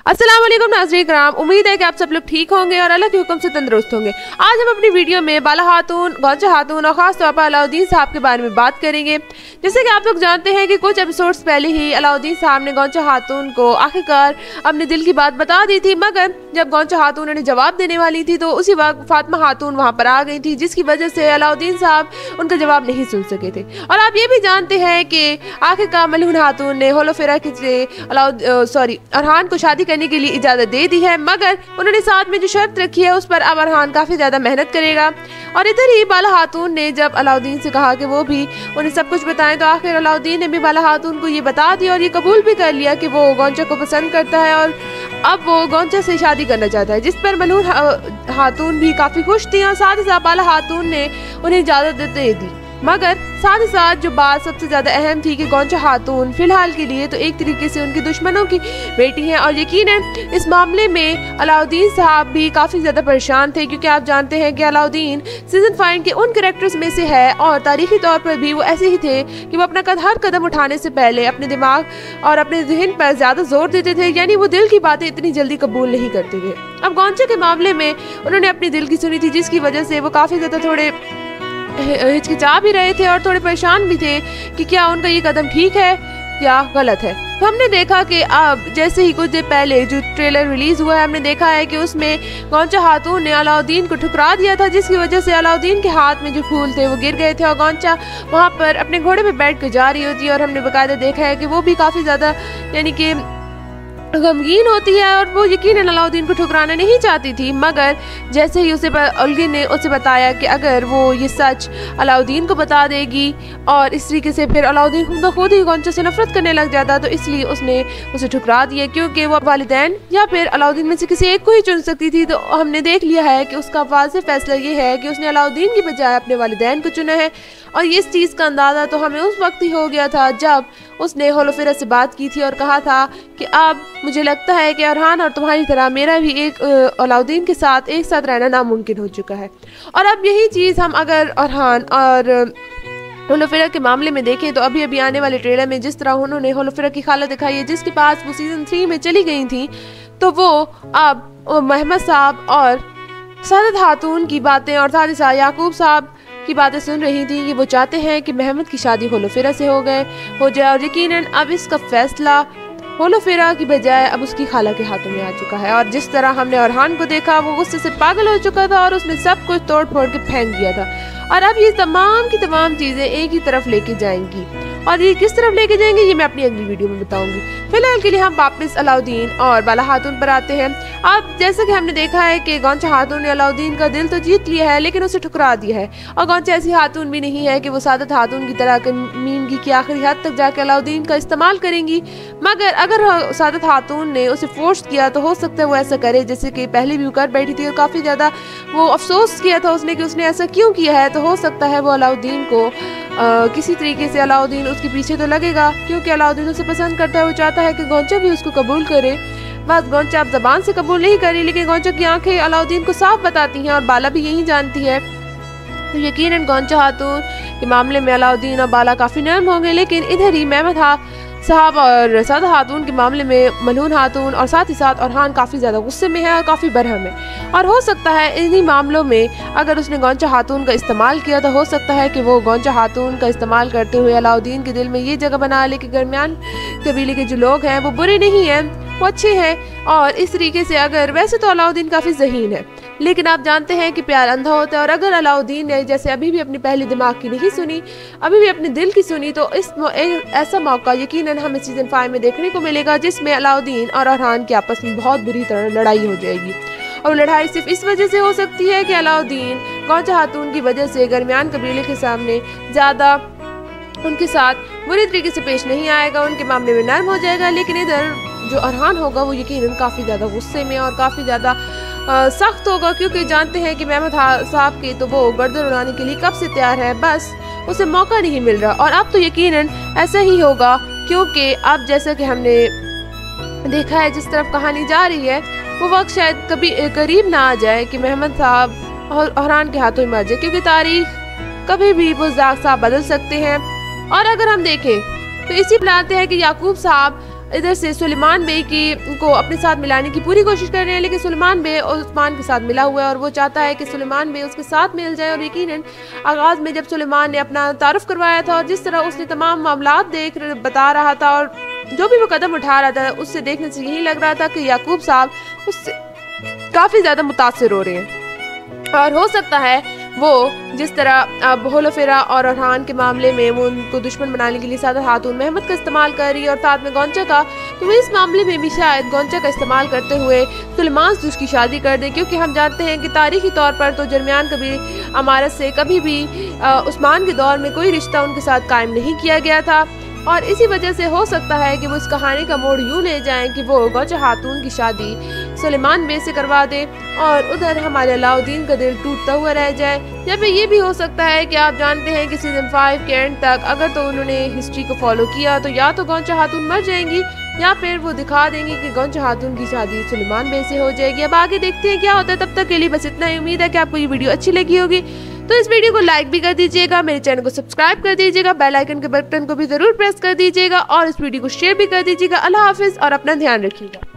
अस्सलाम वालेकुम नाज़रीन कराम, उम्मीद है कि आप सब लोग ठीक होंगे और अल्लाह के हुक्म से तंदुरुस्त होंगे। आज हम अपनी वीडियो में बाला खातून, गौंचा खातून और ख़ास तौर पर अलाउद्दीन साहब के बारे में बात करेंगे। जैसे कि आप लोग जानते हैं कि कुछ एपिसोड्स पहले ही अलाउद्दीन साहब ने गौंचा खातून को आखिरकार अपने दिल की बात बता दी थी, मगर जब गौंचा खातून उन्हें जवाब देने वाली थी तो उसी वक्त फातिमा खातून वहाँ पर आ गई थी, जिसकी वजह से अलाउद्दीन साहब उनका जवाब नहीं सुन सके थे। और आप ये भी जानते हैं कि आखिरकार मलून खातून ने होलोफेरा से अरहान को शादी करने के लिए इजाजत दे दी है, मगर उन्होंने साथ में जो शर्त रखी है उस पर अब अरहान काफी ज्यादा मेहनत करेगा। और इधर ही बाला खातून ने जब अलाउद्दीन से कहा कि वो भी उन्हें सब कुछ बताएं, तो आखिर अलाउद्दीन ने भी बाला खातून को ये बता दिया और ये कबूल भी कर लिया कि वो गौंचा को पसंद करता है और अब वो गौंचा से शादी करना चाहता है, जिस पर मलून खातून भी काफी खुश थी और साथ ही साथ बाला खातून ने उन्हें इजाजत दे दी। मगर साथ ही साथ जो बात सबसे ज्यादा अहम थी कि गौंचा खातून फिलहाल के लिए तो एक तरीके से उनकी दुश्मनों की बेटी है और यकीनन इस मामले में अलाउद्दीन साहब भी काफी ज्यादा परेशान थे, क्योंकि आप जानते हैं कि अलाउद्दीन सीजन 5 के उन कैरेक्टर्स में से है और तारीखी तौर पर भी वो ऐसे ही थे कि वो अपना हर कदम उठाने से पहले अपने दिमाग और अपने जहन पर ज्यादा जोर देते थे, यानी वो दिल की बातें इतनी जल्दी कबूल नहीं करते थे। अब गौंचा के मामले में उन्होंने अपने दिल की सुनी थी, जिसकी वजह से वो काफी ज्यादा थोड़े हिचकिचा भी रहे थे और थोड़े परेशान भी थे कि क्या उनका ये कदम ठीक है या गलत है। तो हमने देखा कि अब जैसे ही कुछ देर पहले जो ट्रेलर रिलीज हुआ है, हमने देखा है कि उसमें गौंचा खातून ने अलाउद्दीन को ठुकरा दिया था, जिसकी वजह से अलाउद्दीन के हाथ में जो फूल थे वो गिर गए थे और गौंचा वहाँ पर अपने घोड़े पे बैठ कर जा रही होती है और हमने बाकायदा देखा है कि वो भी काफ़ी ज़्यादा यानी कि गमगीन होती है और वो यकीनन अलाउद्दीन को ठुकराना नहीं चाहती थी। मगर जैसे ही उल्गी ने उसे बताया कि अगर वो ये सच अलाउद्दीन को बता देगी और इस तरीके से फिर अलाउद्दीन खुद ही गौंचा से नफरत करने लग जाता, तो इसलिए उसने उसे ठुकरा दिया, क्योंकि वो वालिदैन या फिर अलाउद्दीन में से किसी एक को ही चुन सकती थी। तो हमने देख लिया है कि उसका वाज़ेह फैसला ये है कि उसने अलाउद्दीन की बजाय अपने वालिदैन को चुना है। और इस चीज़ का अंदाज़ा तो हमें उस वक्त ही हो गया था जब उसने होलोफेरा से बात की थी और कहा था कि अब मुझे लगता है कि अरहान और तुम्हारी तरह मेरा भी एक अलाउद्दीन के साथ एक साथ रहना नामुमकिन हो चुका है। और अब यही चीज़ हम अगर अरहान और होलोफेरा के मामले में देखें तो अभी आने वाले ट्रेलर में जिस तरह उन्होंने होलोफेरा की खाला दिखाई है, जिसके पास वो सीजन 3 में चली गई थी, तो वो अब महमद साहब और सादत खातून की बातें और साथ ही साथ याकूब साहब की बातें सुन रही थी कि वो चाहते हैं कि महमद की शादी होलोफेरा से हो जाए और यकीनन अब इसका फैसला होलोफेरा की बजाय अब उसकी खाला के हाथों में आ चुका है। और जिस तरह हमने अरहान को देखा, वो गुस्से से पागल हो चुका था और उसने सब कुछ तोड़ फोड़ के फेंक दिया था। और अब ये तमाम की तमाम चीजें एक ही तरफ लेके जाएंगी, और ये किस तरफ लेके जाएंगे ये मैं अपनी अगली वीडियो में बताऊंगी। फिलहाल के लिए हम वापस अलाउद्दीन और बाला खातून पर आते हैं। अब जैसे कि हमने देखा है कि गौंचा खातून ने अलाउद्दीन का दिल तो जीत लिया है, लेकिन उसे ठुकरा दिया है। और गौंचा ऐसी खातून भी नहीं है कि वो सादत खातून की तरह मीनगी की आखिरी हद तक जाके अलाउद्दीन का इस्तेमाल करेंगी। मगर अगर सादत खातून ने उसे फोर्स किया तो हो सकता है वो ऐसा करे, जैसे कि पहले भी कर बैठी थी और काफ़ी ज़्यादा वो अफसोस किया था उसने कि उसने ऐसा क्यों किया है। तो हो सकता है वो अलाउद्दीन को किसी तरीके से अलाउद्दीन उसके पीछे तो लगेगा, क्योंकि अलाउद्दीन उसे पसंद करता है। वो चाहता है कि गौंचा भी उसको कबूल करे। बस गौंचा अब ज़बान से कबूल नहीं करी, लेकिन गौंचा की आंखें अलाउद्दीन को साफ बताती हैं और बाला भी यही जानती है। तो यकीनन गौंचा खातून के मामले में अलाउद्दीन और बाला काफ़ी नरम होंगे, लेकिन इधर ही महमद साहब और सादा खातून के मामले में मलून खातून और साथ ही साथ अरहान काफ़ी ज़्यादा गुस्से में है और काफ़ी बरहम है। और हो सकता है इन्हीं मामलों में अगर उसने गौंचा खातून का इस्तेमाल किया तो हो सकता है कि वो गौंचा खातून का इस्तेमाल करते हुए अलाउद्दीन के दिल में ये जगह बना ले कि दरमियान कबीले के जो लोग हैं वो बुरे नहीं हैं, वो अच्छे हैं। और इस तरीके से अगर वैसे तो अलाउद्दीन काफ़ी ज़हीन है, लेकिन आप जानते हैं कि प्यार अंधा होता है। और अगर अलाउद्दीन ने जैसे अभी भी अपनी पहली दिमाग की नहीं सुनी, अभी भी अपने दिल की सुनी, तो इस ऐसा मौका यकीनन हमें सीजन 5 में देखने को मिलेगा, जिसमें अलाउद्दीन और अरहान की आपस में बहुत बुरी तरह लड़ाई हो जाएगी। और लड़ाई सिर्फ इस वजह से हो सकती है कि अलाउद्दीन गौंचा खातून की वजह से दरमियान कबीले के सामने ज़्यादा उनके साथ बुरी तरीके से पेश नहीं आएगा, उनके मामले में नर्म हो जाएगा। लेकिन इधर जो अरहान होगा वो यकीनन काफ़ी ज़्यादा गुस्से में और काफ़ी ज़्यादा सख्त होगा, क्योंकि जानते हैं कि महमद साहब के तो वो गर्दन उड़ाने के लिए कब से तैयार है, बस उसे मौका नहीं मिल रहा। और अब तो यकीनन ऐसा ही होगा, क्योंकि अब जैसा कि हमने देखा है जिस तरफ कहानी जा रही है, वो वक्त शायद कभी करीब ना आ जाए कि महमद साहब और अरहान के हाथों में मर जाए, क्योंकि तारीख कभी भी बुज़दाग साहब बदल सकते हैं। और अगर हम देखें तो इसी बनाते हैं कि याकूब साहब इधर से सुलेमान बे को अपने साथ मिलाने की पूरी कोशिश कर रहे हैं, लेकिन सुलेमान बे उस्मान के साथ मिला हुआ है और वो चाहता है कि सुलेमान बे उसके साथ मिल जाए। और यकीनन आगाज़ में जब सुलेमान ने अपना तारुफ करवाया था और जिस तरह उसने तमाम मामलात बता रहा था और जो भी वो कदम उठा रहा था, उससे देखने से यही लग रहा था कि याकूब साहब उससे काफ़ी ज़्यादा मुतासिर हो रहे हैं। और हो सकता है वो जिस तरह अब होलोफेरा और अरहान के मामले में वो उनको दुश्मन बनाने के लिए सादा खातून महमद का इस्तेमाल कर रही है और साथ में गौंचा का, तो वो इस मामले में भी शायद गौंचा का इस्तेमाल करते हुए सुलेमान से उसकी शादी कर दे, क्योंकि हम जानते हैं कि तारीखी तौर पर तो दरमियान कभी अमारत से कभी भी उस्मान के दौर में कोई रिश्ता उनके साथ कायम नहीं किया गया था। और इसी वजह से हो सकता है कि वो इस कहानी का मोड़ यूँ ले जाएं कि वो गौचा खातून की शादी सुलेमान बे से करवा दे और उधर हमारे अलाउद्दीन का दिल टूटता हुआ रह जाए। या फिर ये भी हो सकता है कि आप जानते हैं कि सीजन 5 के एंड तक अगर तो उन्होंने हिस्ट्री को फॉलो किया तो या तो गौचा खातून मर जाएंगी या फिर वो दिखा देंगी कि गौचा खातून की शादी सुलेमान बे से हो जाएगी। अब आगे देखते हैं क्या होता है। तब तक के लिए बस इतना ही। उम्मीद है कि आपको ये वीडियो अच्छी लगी होगी, तो इस वीडियो को लाइक भी कर दीजिएगा, मेरे चैनल को सब्सक्राइब कर दीजिएगा, बेल आइकन के बटन को भी जरूर प्रेस कर दीजिएगा और इस वीडियो को शेयर भी कर दीजिएगा। अल्लाह हाफिज़ और अपना ध्यान रखिएगा।